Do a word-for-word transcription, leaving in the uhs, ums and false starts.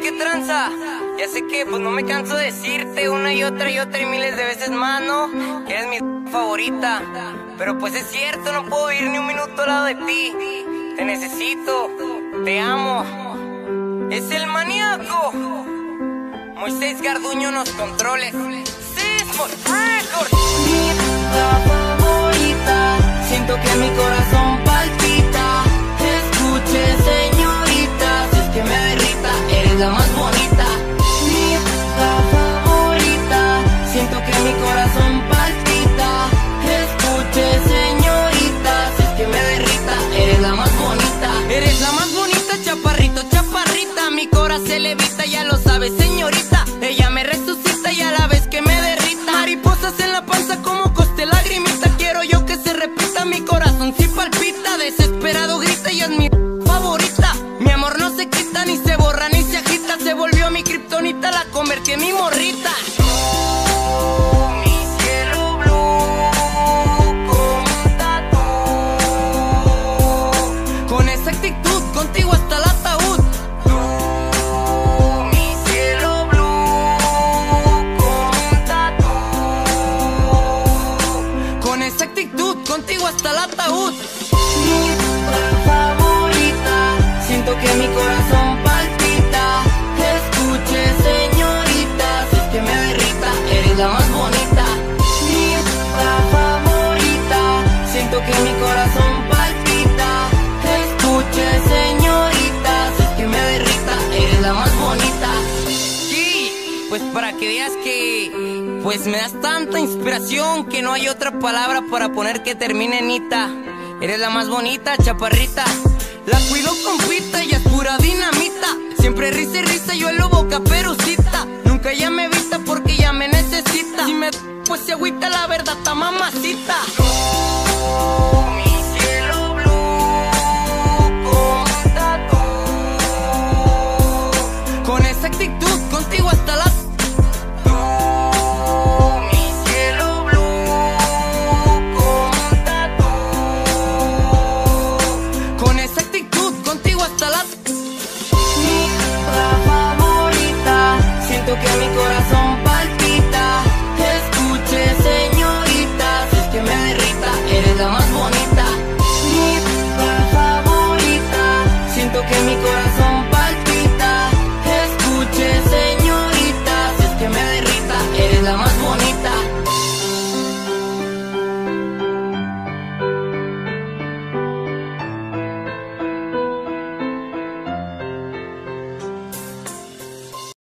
qué tranza. Ya sé que pues no me canso de decirte una y otra y otra y miles de veces más, ¿no? Que eres mi favorita. Pero pues es cierto, no puedo vivir ni un minuto al lado de ti. Te necesito, te amo. Es el maníaco Moisés Garduño en los controles. Sismos Records. Mi favorita, siento que mi corazón palpita. Escuche, señorita, si es que me derrita, eres la más bonita. Mi favorita, siento que mi corazón palpita. Escuche, señorita, si es que me derrita, eres la más bonita. Eres la más bonita, chaparrito, chaparrita. Mi corazón se levita, ya lo sabes, señorita. Ella me resucita y a la vez que me derrita. Mariposas en la panza como coste lagrimita. Quiero yo que se repita, mi corazón sí palpita. Desesperado grita y es mi favorita. Mi amor no se quita, ni se borra, ni se agita. Se volvió mi kriptonita, la convertí en mi morrita. Oh, mi cielo blue, como un tatu. Con esa actitud, contigo hasta el ataúd. Tú, mi cielo blue, como un tatu. Con esa actitud, contigo hasta el ataúd. Mi favorita, siento que mi corazón palpita. Escuche, señorita, si es que me derrita, eres la más bonita. Mi favorita, siento que mi corazón palpita. Escuche, señorita, si es que me derrita, eres la más bonita. Sí, pues para que veas que pues me das tanta inspiración que no hay otra palabra para poner que termine en ita. Eres la más bonita, chaparrita. La cuido con pita y es pura dinamita. Siempre risa y risa.